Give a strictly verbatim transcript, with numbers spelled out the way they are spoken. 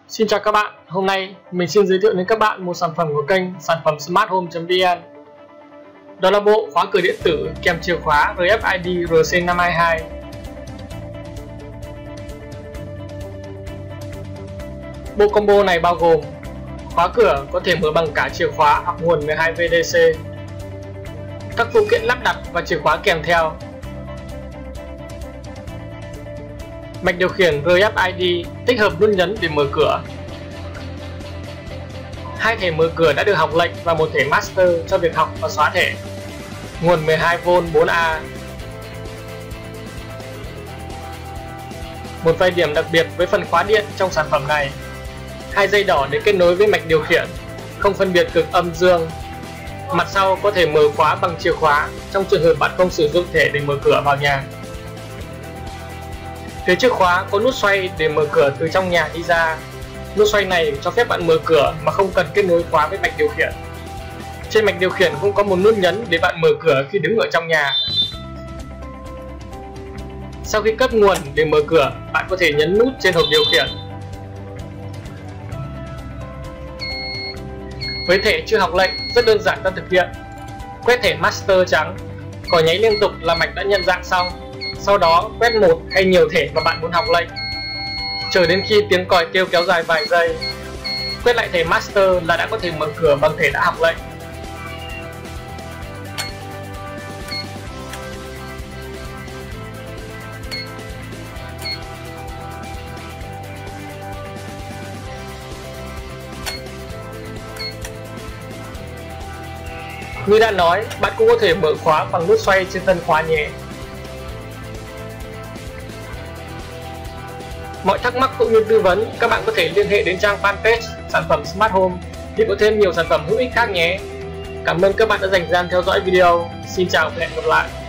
Xin chào các bạn, hôm nay mình xin giới thiệu đến các bạn một sản phẩm của kênh sản phẩm smart home chấm vn. Đó là bộ khóa cửa điện tử kèm chìa khóa rờ ép i đê R C năm hai hai. Bộ combo này bao gồm khóa cửa có thể mở bằng cả chìa khóa hoặc nguồn mười hai V D C, các phụ kiện lắp đặt và chìa khóa kèm theo, mạch điều khiển R F I D tích hợp nút nhấn để mở cửa, hai thẻ mở cửa đã được học lệnh và một thẻ master cho việc học và xóa thẻ, nguồn mười hai V bốn A. Một vài điểm đặc biệt với phần khóa điện trong sản phẩm này: hai dây đỏ để kết nối với mạch điều khiển, không phân biệt cực âm dương. Mặt sau có thể mở khóa bằng chìa khóa trong trường hợp bạn không sử dụng thẻ để mở cửa vào nhà. Phía trước khóa có nút xoay để mở cửa từ trong nhà đi ra. Nút xoay này cho phép bạn mở cửa mà không cần kết nối khóa với mạch điều khiển. Trên mạch điều khiển cũng có một nút nhấn để bạn mở cửa khi đứng ở trong nhà. Sau khi cấp nguồn để mở cửa, bạn có thể nhấn nút trên hộp điều khiển. Với thẻ chưa học lệnh, rất đơn giản ta thực hiện. Quét thẻ master trắng, còi nháy liên tục là mạch đã nhận dạng xong. Sau đó quét một hay nhiều thẻ mà bạn muốn học lệnh, chờ đến khi tiếng còi kêu kéo dài vài giây. Quét lại thẻ master là đã có thể mở cửa bằng thẻ đã học lệnh. Như đã nói, bạn cũng có thể mở khóa bằng nút xoay trên thân khóa nhé. Mọi thắc mắc cũng như tư vấn, các bạn có thể liên hệ đến trang fanpage sản phẩm Smart Home để có thêm nhiều sản phẩm hữu ích khác nhé. Cảm ơn các bạn đã dành thời gian theo dõi video. Xin chào và hẹn gặp lại.